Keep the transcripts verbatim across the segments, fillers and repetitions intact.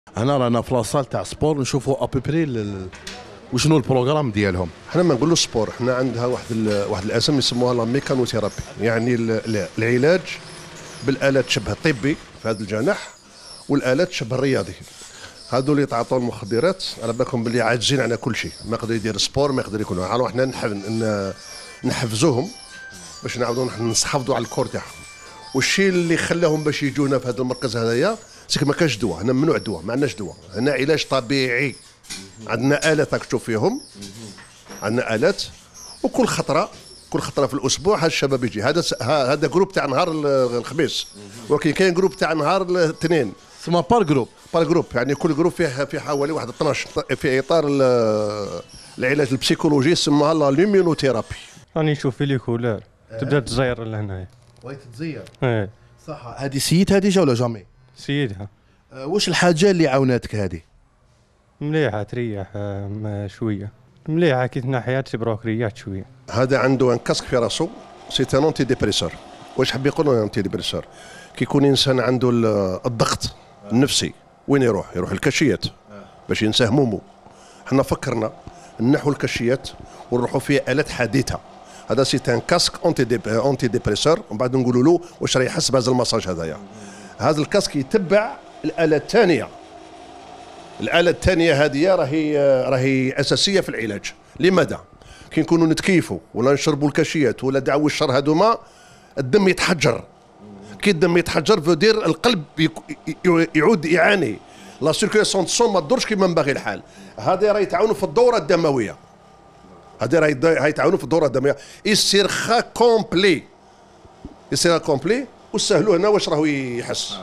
هنا رانا في لاصال تاع سبور نشوفوا ابيبري ال... وشنو البروغرام ديالهم. حنا ما نقولوا سبور، حنا عندها واحد ال... واحد الاسم يسموها لا ميكانوثيرابي، يعني ال... العلاج بالالات شبه الطبي في هذا الجناح والالات شبه الرياضي. هذو اللي يتعاطوا المخدرات على بالكم باللي عاجزين على كل شيء، ما يقدر يدير سبور، ما يقدر يكون. على حنا نحف... نحفزوهم باش نعاودوا نحافظوا على الكور تاعهم. والشيء اللي خلاهم باش يجونا في هذا المركز هذايا سيك ما كاش دواء، هنا ممنوع الدواء، ما عندناش دواء، هنا علاج طبيعي. عندنا آلات راك تشوف فيهم، عندنا آلات، وكل خطرة كل خطرة في الأسبوع هذا الشباب يجي. هذا هذا جروب تاع نهار الخميس، ولكن كاين جروب تاع نهار الاثنين. سما بار جروب بار جروب، يعني كل جروب فيه في حوالي واحد اثناش في إطار العلاج البسيكولوجي يسموها لا لومينوثيرابي. راني نشوف في لي كولور تبدا تزير لهنايا. بغيت تزير؟ ايه صح. هذه سيتها ديجا ولا جامي؟ سيدها. أه واش الحاجه اللي عاوناتك هذه؟ مليحه تريح آه شويه، مليحه كي تنحيات تبروكريات شويه. هذا عنده ان كاسك في راسو، سي ان انتي ديبريسور. واش حاب يقول له انتي ديبريسور؟ كي يكون انسان عنده الضغط النفسي وين يروح؟ يروح الكاشيات باش ينسى همومه. حنا فكرنا نحو الكاشيات ونروحوا فيه الات حديثه. هذا سي ان كاسك اونتي دي اونتي ديبريسور، ومن بعد نقولوا له واش راه يحس بهذا المساج هذايا. هذا الكاسك يتبع الاله الثانيه. الاله الثانيه هذه راهي راهي اساسيه في العلاج. لماذا؟ كي نكونوا نتكيفوا ولا نشربوا الكاشيات ولا دعوا الشر هذوما الدم يتحجر. كي الدم يتحجر فدير القلب يعود يعاني، لا سيركيلاسيون سون ما تدورش كما ينبغي الحال. هذا راه يتعاونوا في الدوره الدمويه، هذا راه يتعاونوا في الدوره الدمويه. يصير خا كومبلي، يصير كومبلي وسهلوا هنا واش راهو يحس.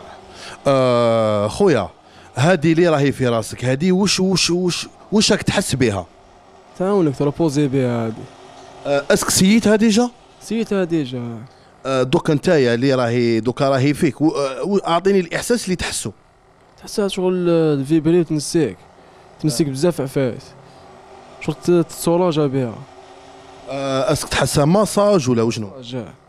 آه خويا هذه اللي راهي في راسك هذه واش واش واش واش راك تحس بها؟ تعاونك تروبوزي بها هذه. آه اسك سيتها ديجا؟ سيتها ديجا. آه دوك نتايا اللي راهي دوكا راهي فيك، اعطيني الاحساس اللي تحسه. تحسها شغل الفيبري وتنسيك، تنسيك بزاف عفايس، شغل تتسولاجا بها. آه اسك تحسها ماساج ولا وشنو؟ جا